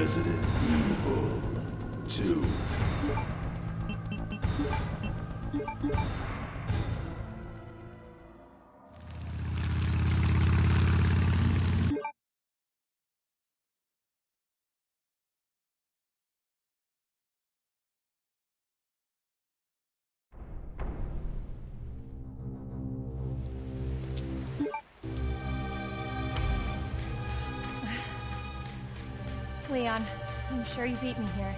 Resident Evil 2. Leon, I'm sure you beat me here.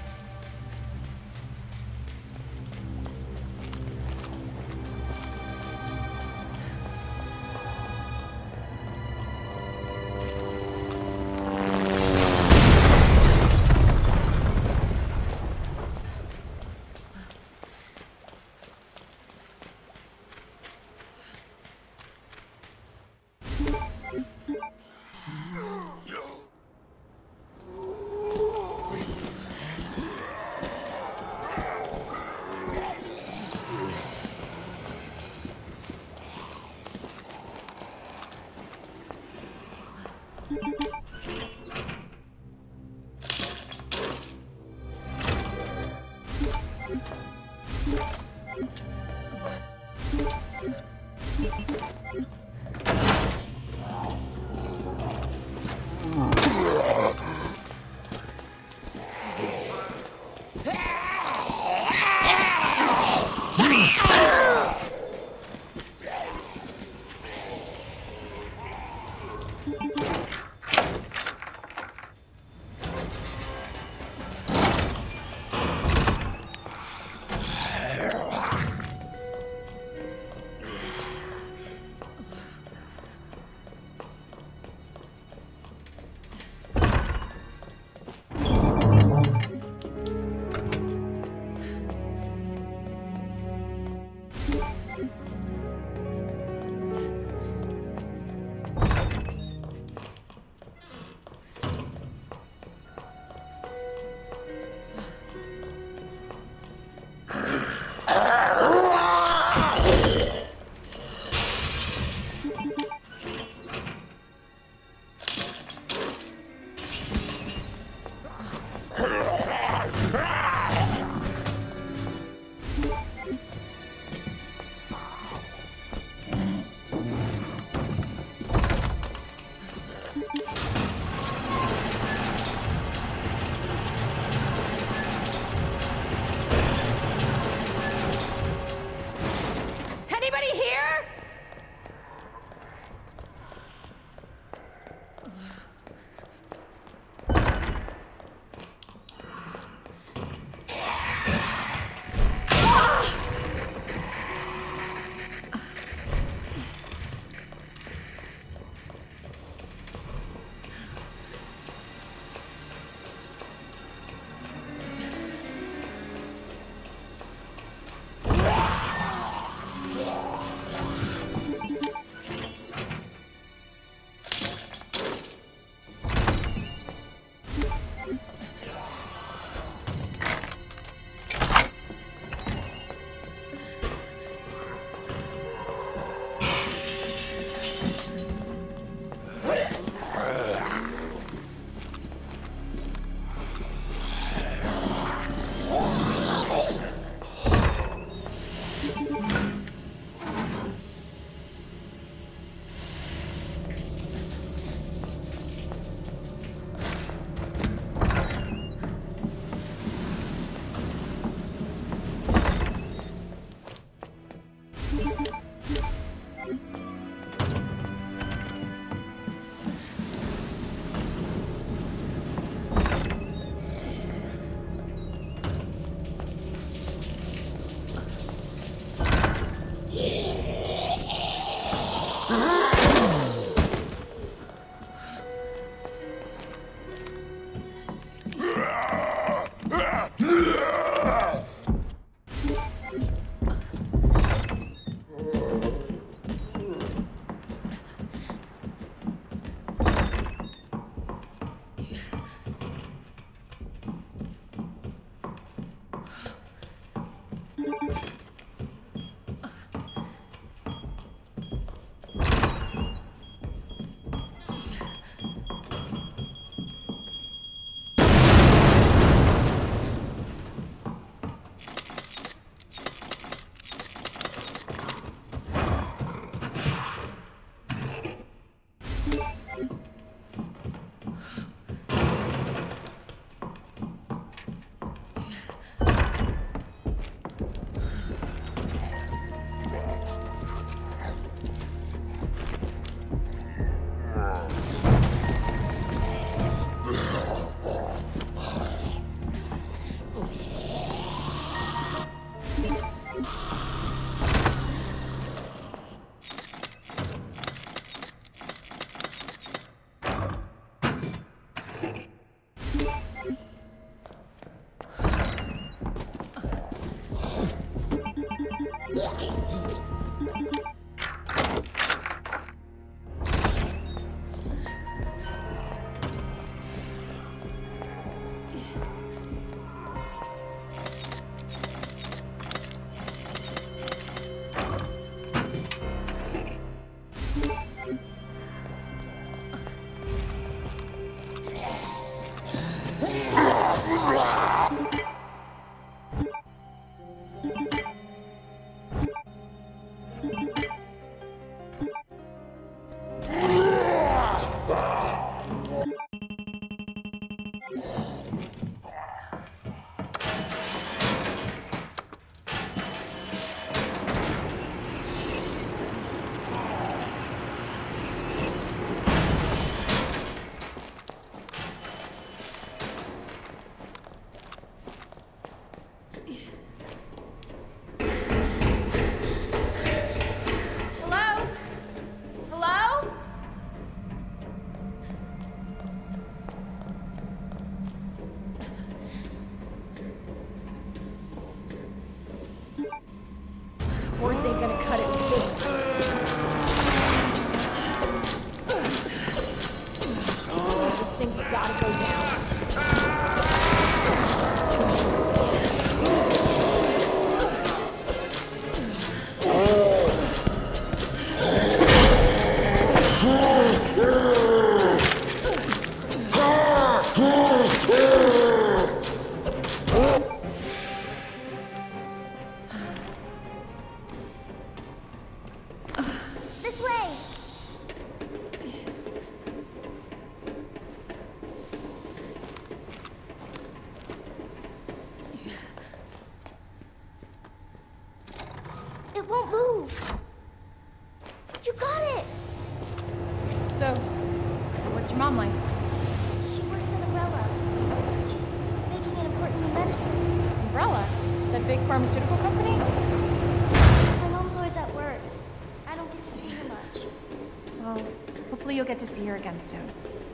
What's your mom like? She works at Umbrella. She's making an important new medicine. Umbrella? That big pharmaceutical company? My mom's always at work. I don't get to see her much. Well, hopefully you'll get to see her again soon.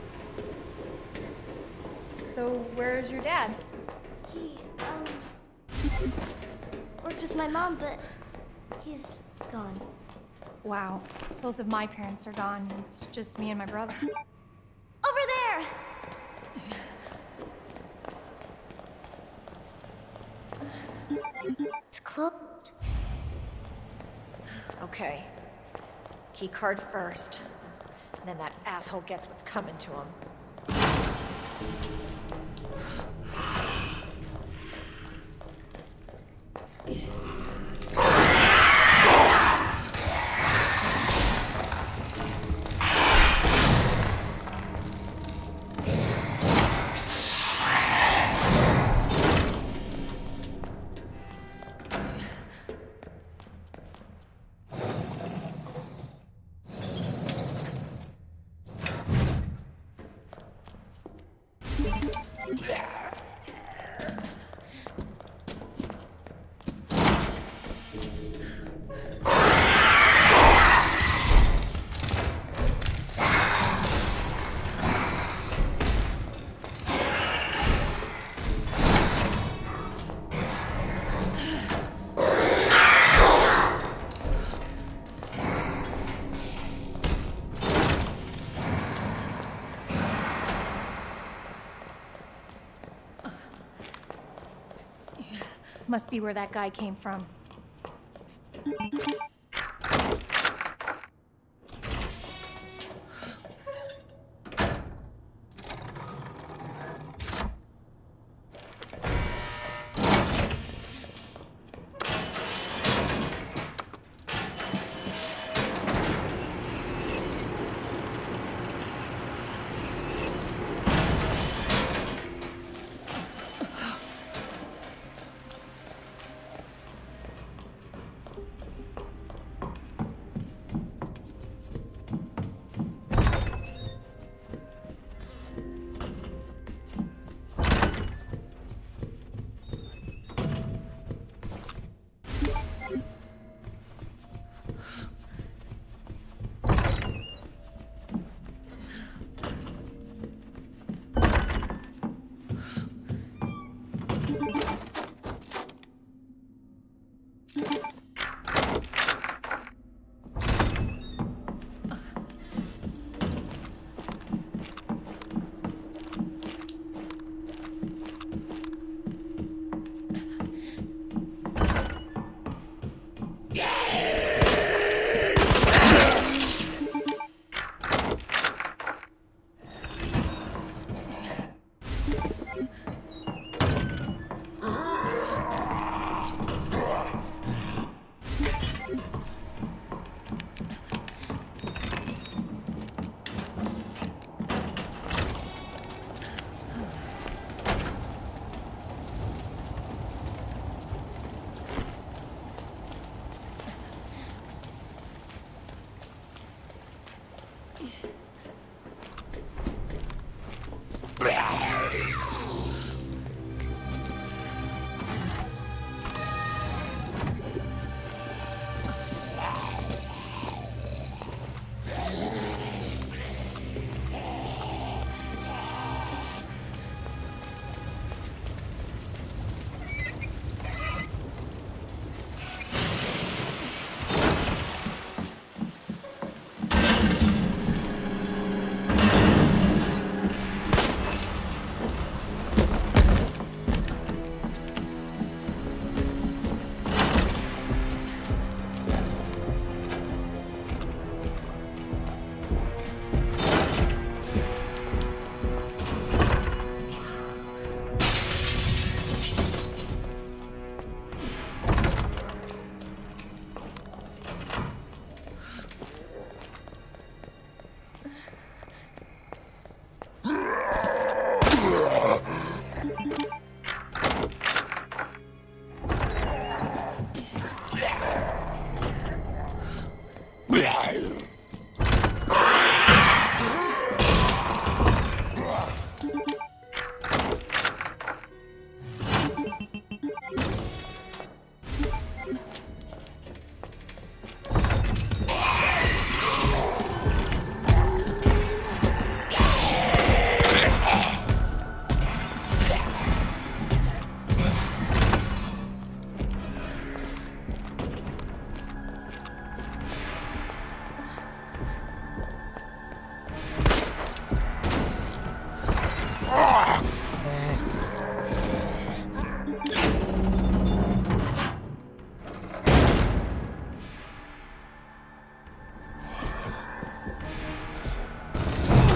So, where's your dad? He, worked with my mom, but he's gone. Wow. Both of my parents are gone. It's just me and my brother. Over there! It's closed. Okay. Key card first. And then that asshole gets what's coming to him. Must be where that guy came from.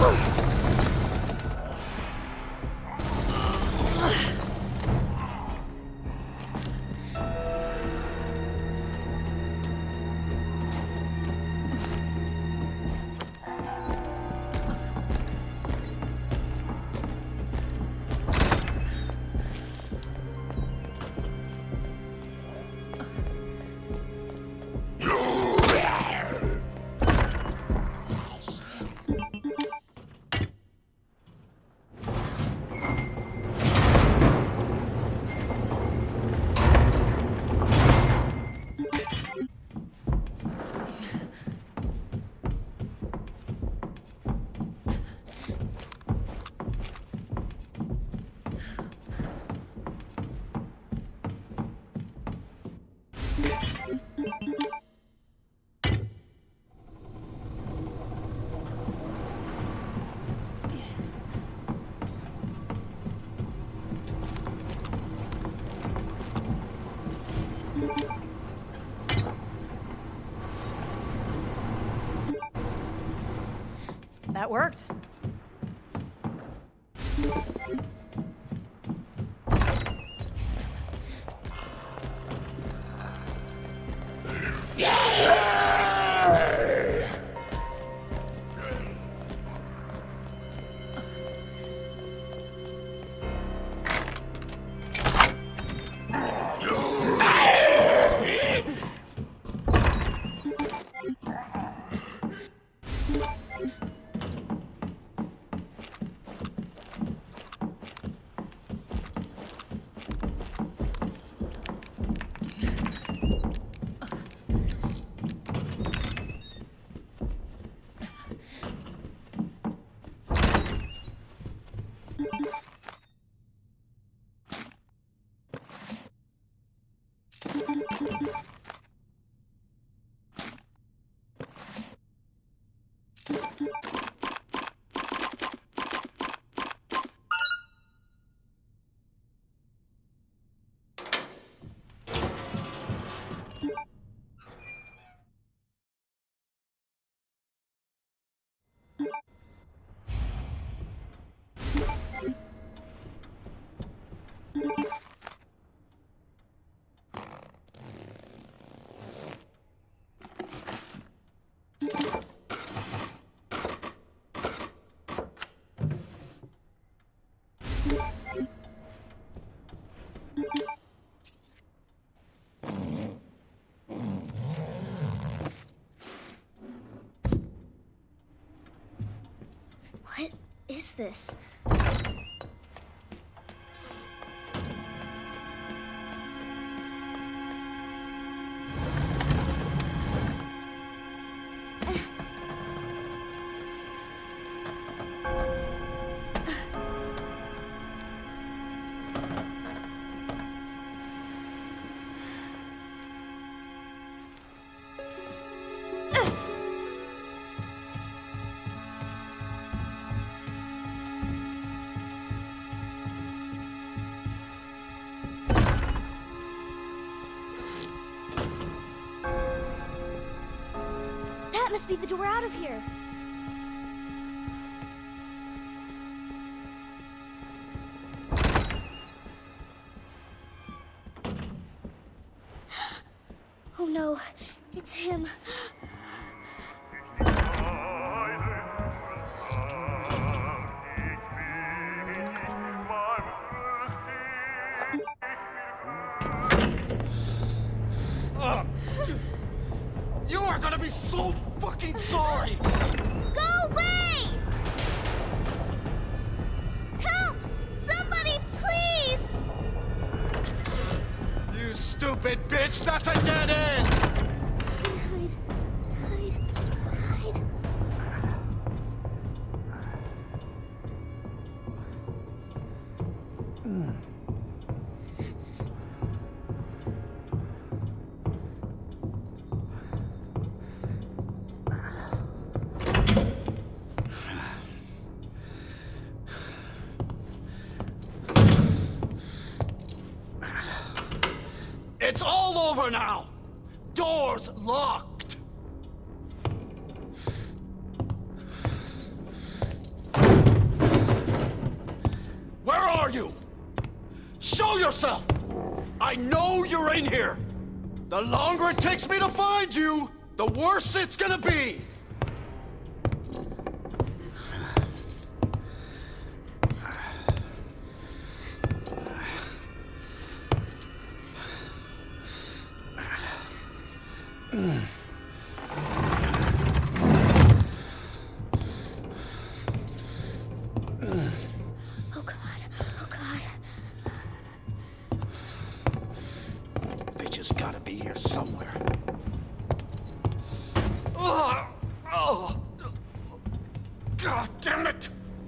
That worked. What is this? That must be the door out of here. Oh no, it's him. You are gonna be so fucking sorry! Go away! Help! Somebody, please! You stupid bitch, that's a dead end! Hide, hide, hide. It's all over now! Door's locked! you! Show yourself! I know you're in here! The longer it takes me to find you, the worse it's gonna be! Oh God, oh God. Bitch has gotta be here somewhere. Ugh! Oh! God damn it!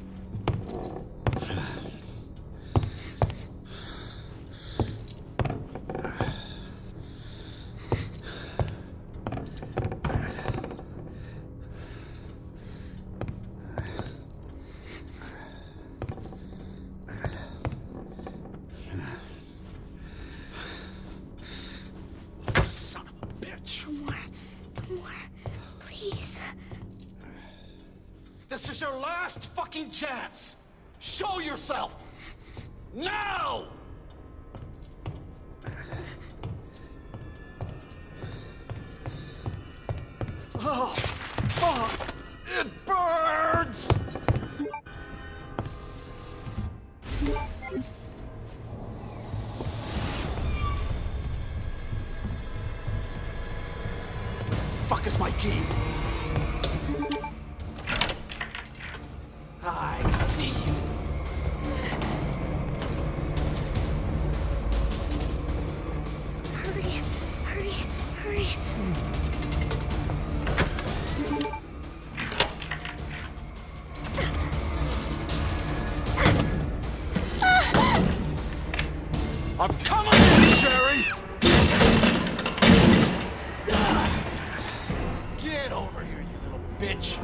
Son of a bitch. No more, no more. Please. This is your last fucking chance! Show yourself! Now! Oh, fuck! It burns! Fuck is my key? I see you. Hurry, hurry, hurry. I'm coming in, Sherry! Get over here, you little bitch!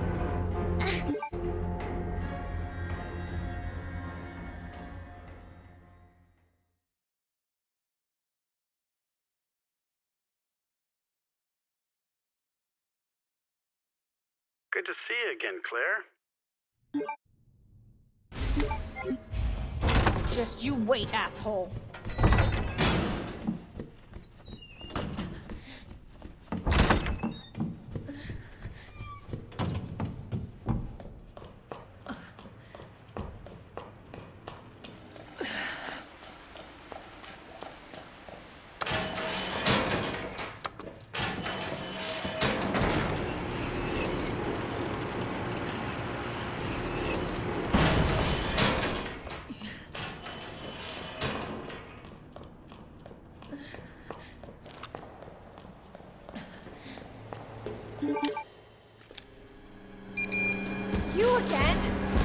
Good to see you again, Claire. Just you wait, asshole. You again?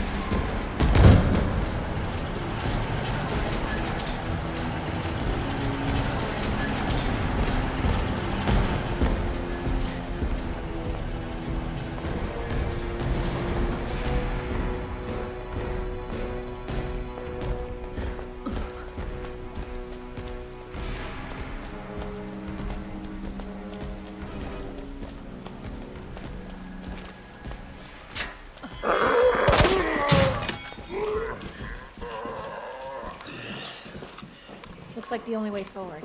Looks like the only way forward.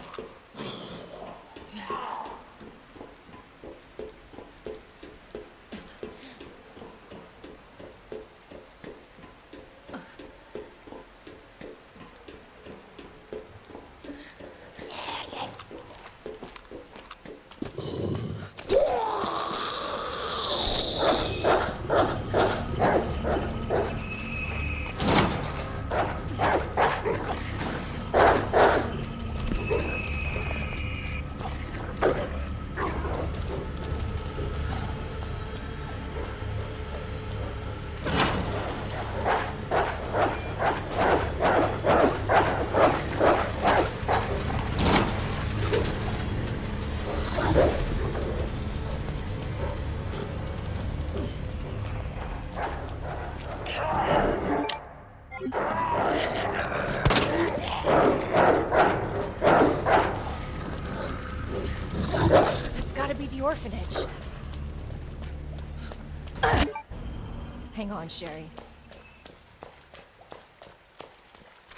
It's gotta be the orphanage. Hang on, Sherry.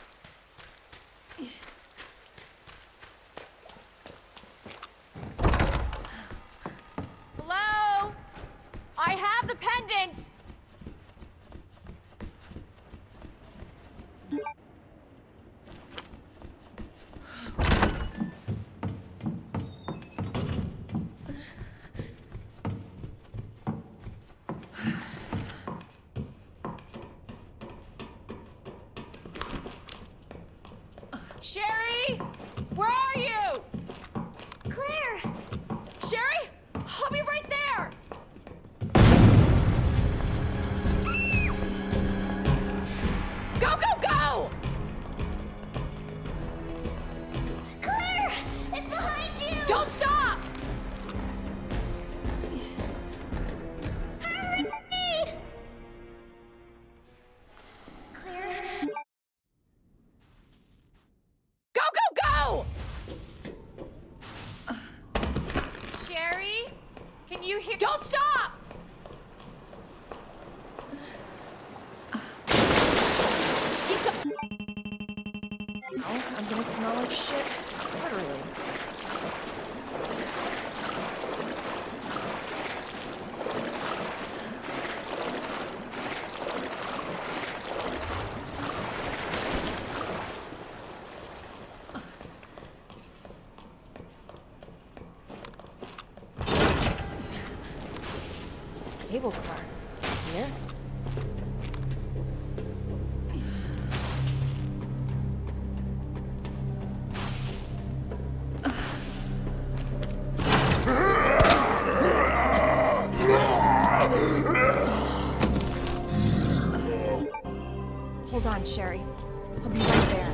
the pendant! Sherry? Where are you? Claire! Sherry? I'll be right there! Go, go, go! Claire! It's behind you! Don't stop! Hurry! Claire? Go, go, go! Sherry? Can you hear? Don't stop! No, I'm gonna smell like shit. Literally. Cable car. Here? Hold on, Sherry. I'll be right there.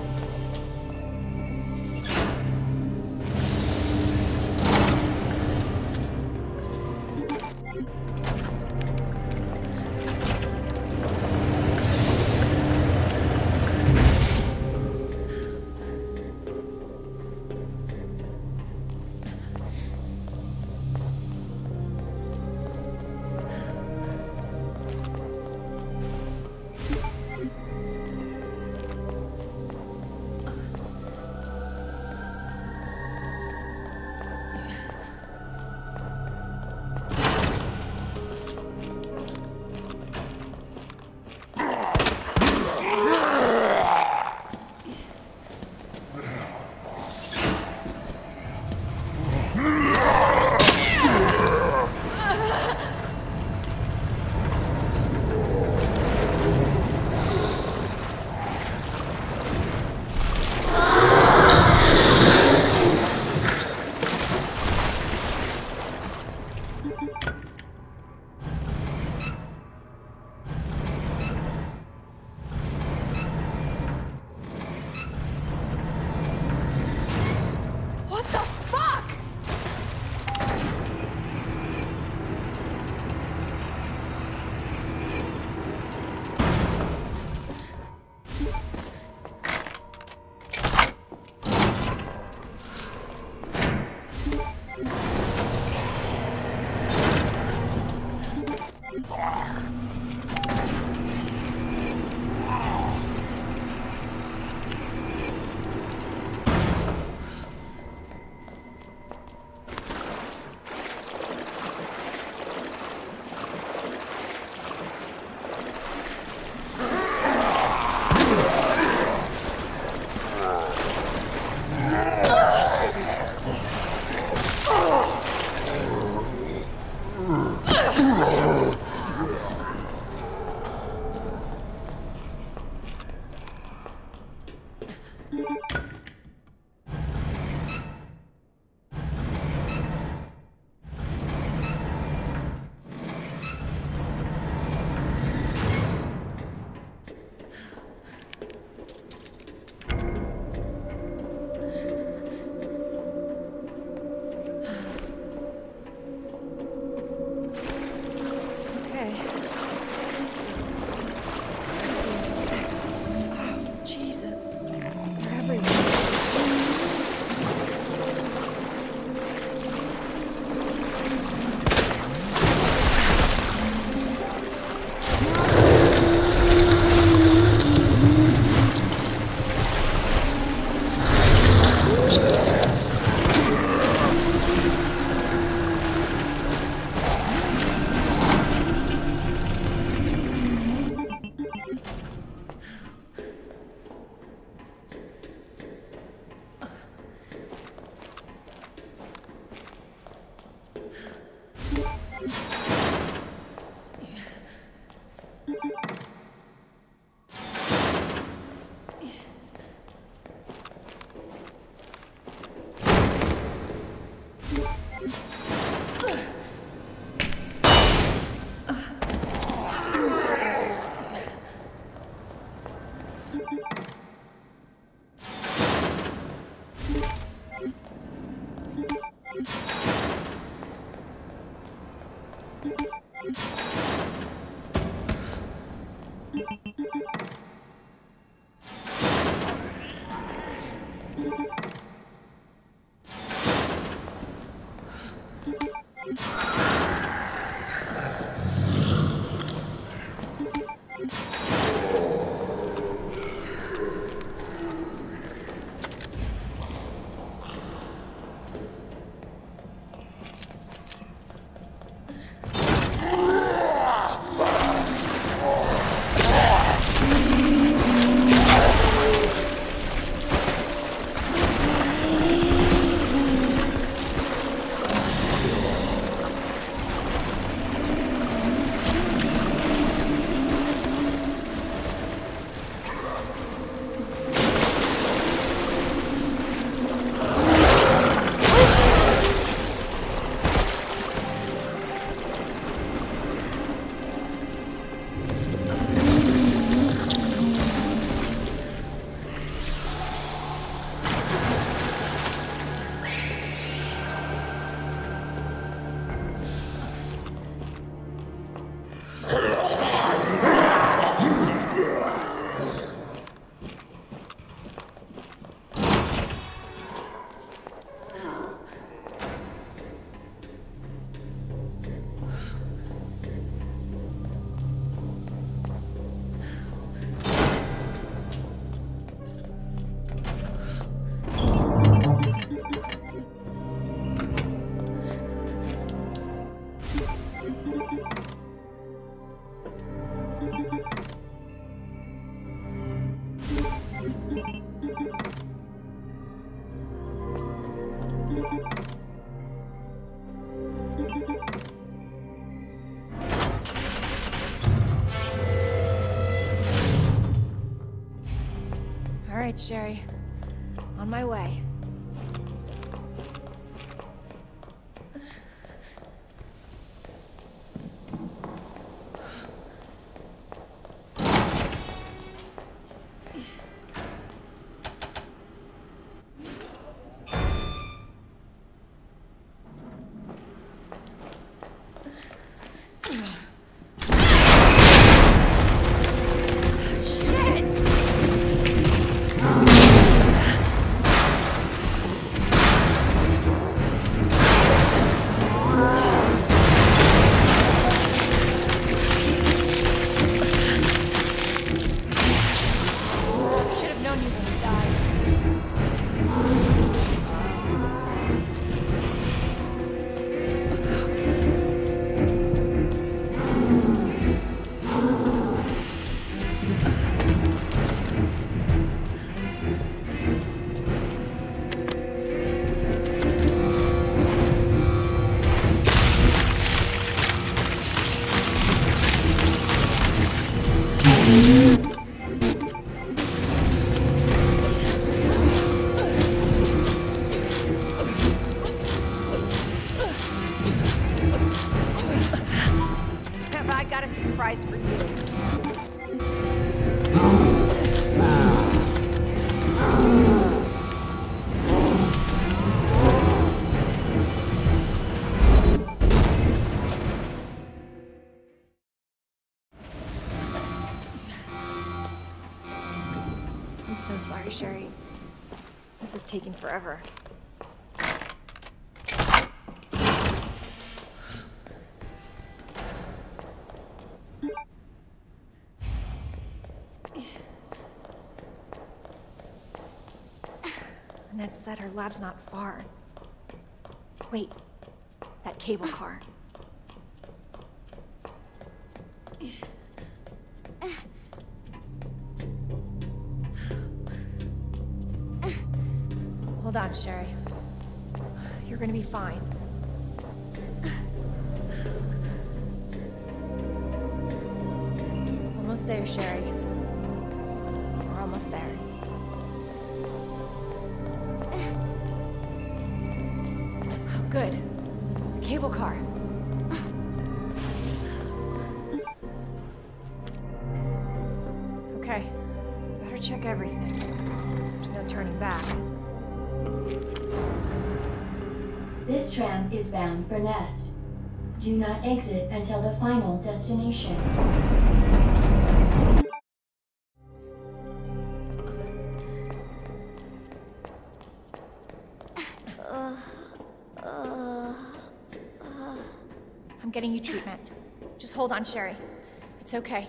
What the fuck? All right, Sherry. On my way. Have I got a surprise for you? I'm so sorry, Sherry. This is taking forever. Annette said her lab's not far. Wait, that cable car. Hold on, Sherry. You're gonna be fine. Almost there, Sherry. We're almost there. Good. Cable car. Okay. Better check everything. There's no turning back. This tram is bound for Nest. Do not exit until the final destination. hold on, Sherry. It's okay.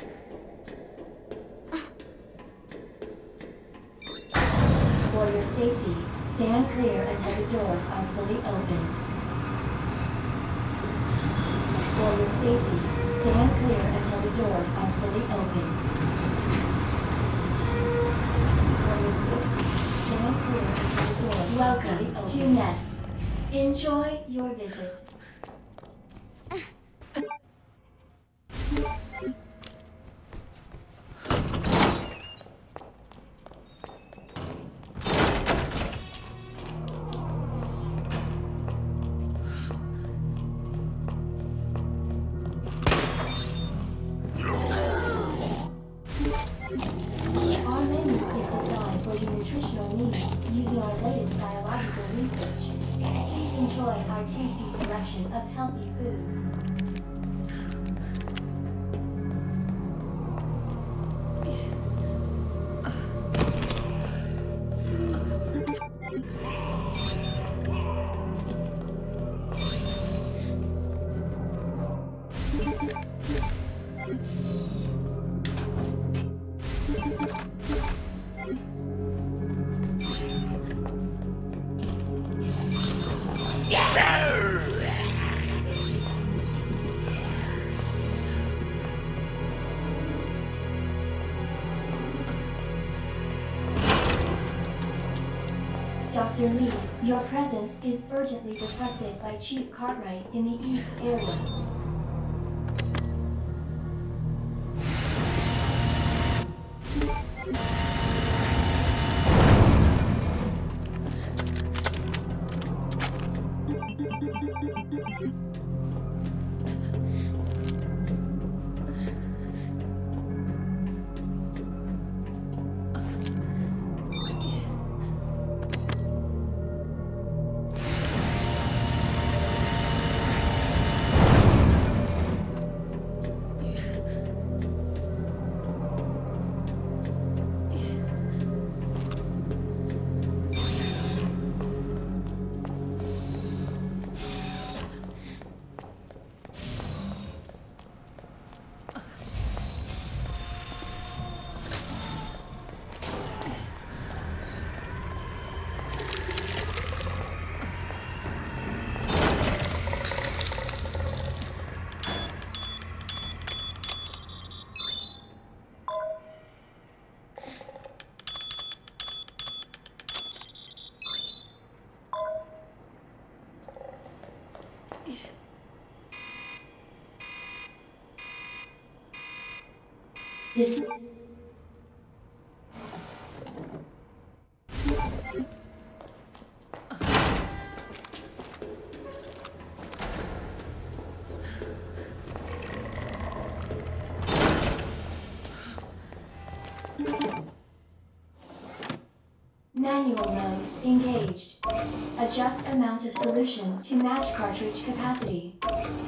For your safety, stand clear until the doors are fully open. For your safety, stand clear until the doors are fully open. For your safety, stand clear until the doors are fully open. Welcome to Nest. Enjoy your visit. Our menu is designed for your nutritional needs using our latest biological research. Please enjoy our tasty selection of healthy foods. Dr. Lee, your presence is urgently requested by Chief Cartwright in the East area. Manual mode engaged. Adjust amount of solution to match cartridge capacity.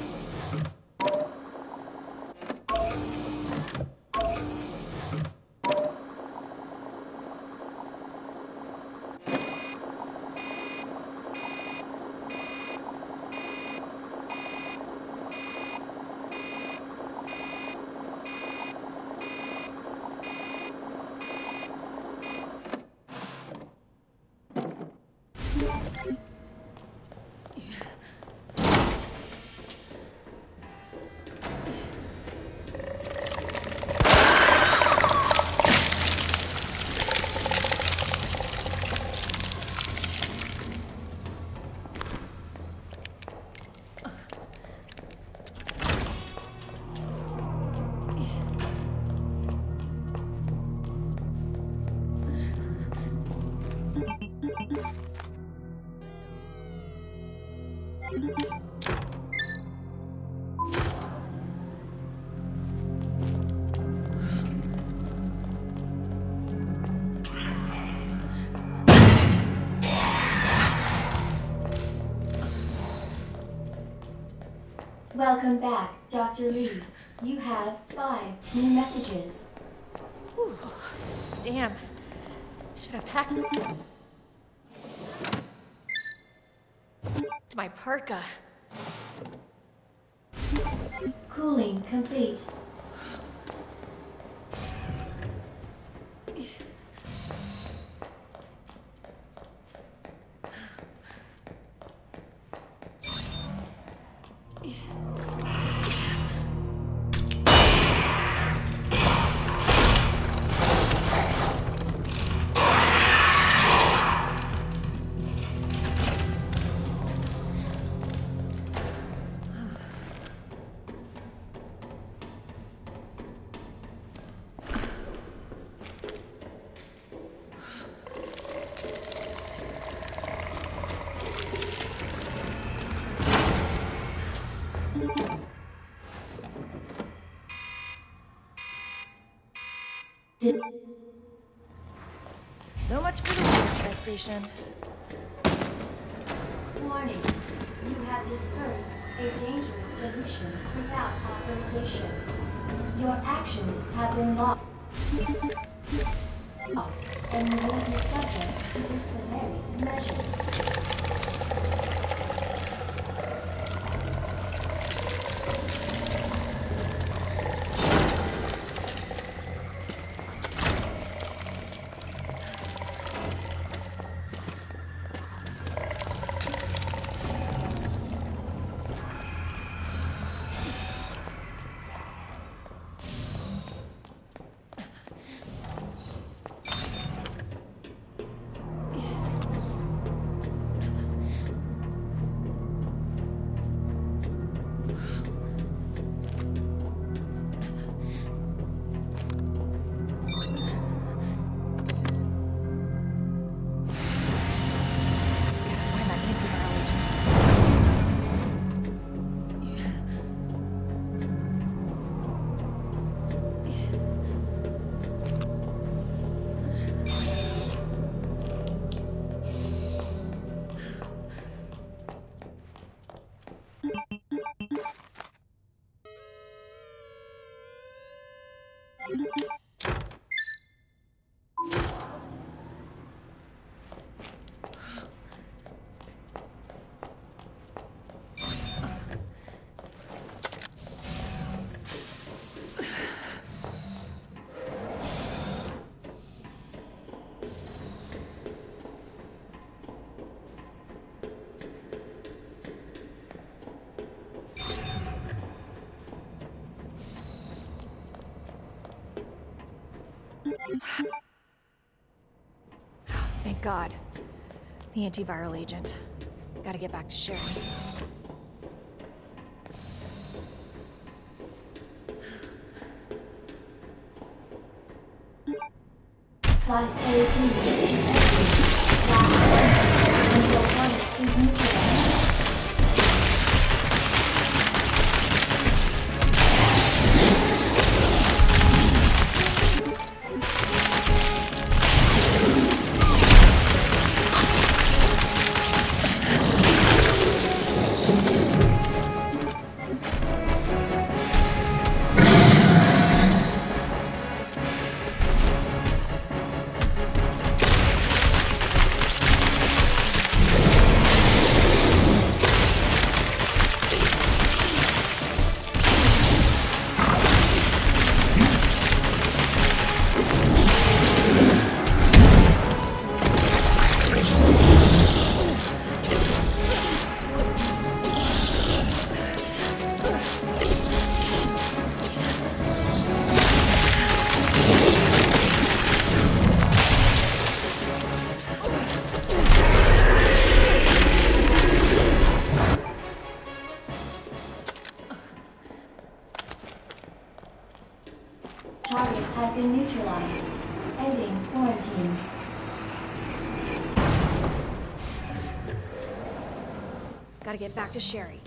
Welcome back, Dr. Lee. You have 5 new messages. Whew. Damn. Should have packed It's my parka. Cooling complete. So much for the water infestation. Warning. You have dispersed a dangerous solution without authorization. Your actions have been logged. And you will be subject to disciplinary measures. Find that antiviral agents. Thank God. The antiviral agent. Gotta get back to Sherry. Class A detected. Class A. Until one is neutralized. Target has been neutralized. Ending quarantine. Gotta get back to Sherry.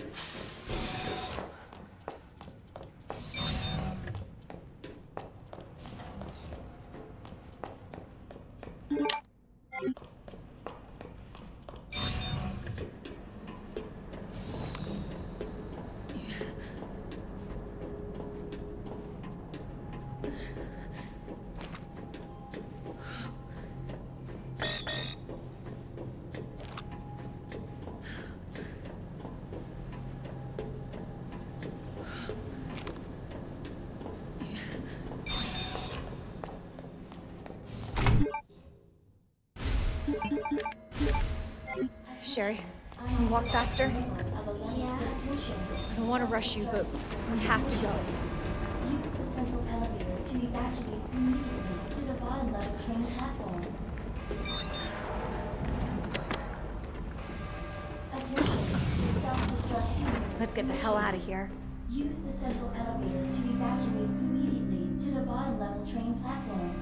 Sherry. Can you walk faster? Yeah. I don't want to rush you, but we have to go. Use the central elevator to evacuate immediately to the bottom level train platform. Attention, self-destruct sequence. Let's get the hell out of here. Use the central elevator to evacuate immediately to the bottom level train platform.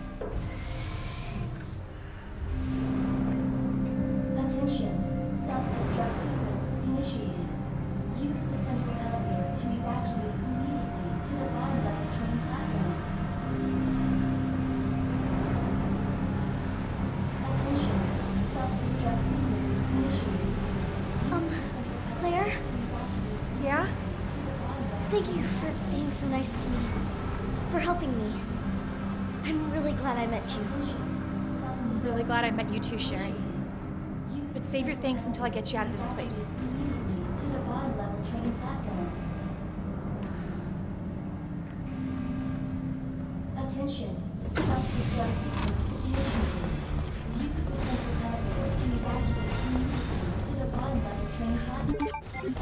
Attention, self-destruct sequence initiated. Use the central elevator to evacuate immediately to the bottom level train platform. Attention, self-destruct sequence initiated. Use the central Claire? elevator to evacuate Yeah? to the bottom level. Thank you for being so nice to me. For helping me. I'm really glad I met you. I'm really glad I met you too, Sherry. But save your thanks until I get you out of this place. Immediately to the bottom level train platform. Attention, self-destruct sequence initiated. Use the central elevator to evacuate immediately to the bottom level train platform.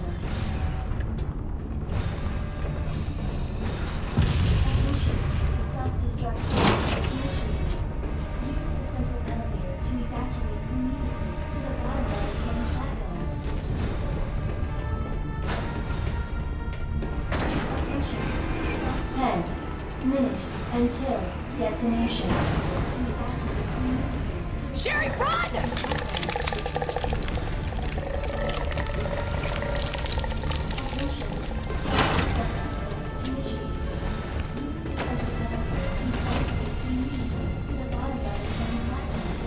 Attention, self-destruct sequence initiated. Use the central elevator to evacuate immediately to the bottom level train platform. Attention, 10 minutes until detonation. To evacuate immediately to the Sherry, run! Attention, self-destruct sequence initiated. Use the central elevator to evacuate immediately to the bottom level train platform.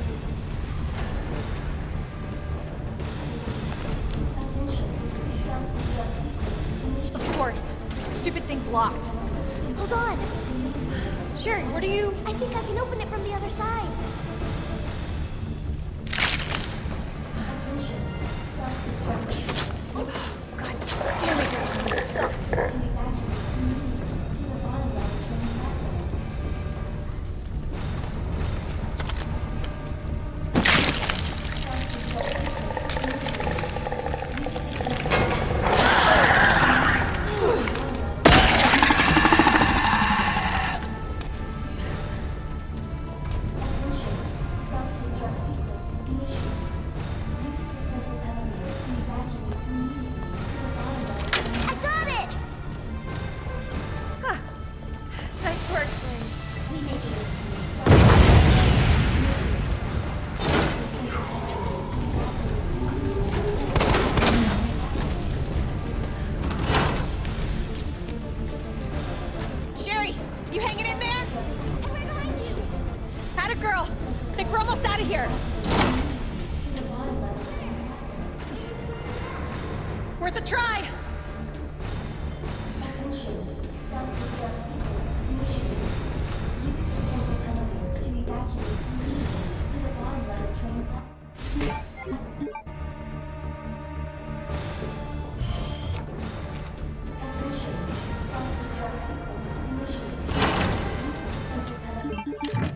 Attention, self-destruct sequence initiated. Of course. Stupid thing's locked. Hold on. Sherry, where do you... I think I can open it from the other side. Attention, self-destruct sequence God damn it, your timing sucks. to evacuate immediately to the bottom level train platform. Self-destruct sequence initiated. Use the central Attention, self-destruct sequence initiated. Use the central elevator to evacuate immediately to the bottom level train I got it! Huh. Nice work, Sherry. We make sure to make self-destruct initiated. Use the central elevator to evacuate Sherry, you hanging in there? I'm right behind you. Atta girl. Think we're almost out of here. to the bottom level train platform. Worth a try. Attention, self-destruct sequence initiated. Use the central elevator to evacuate immediately to the bottom level train platform. Attention, self-destruct sequence initiated. Use the central elevator.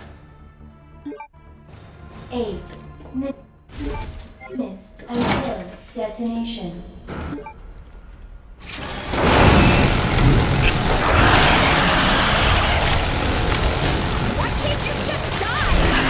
8 minutes until detonation. Why can't you just die?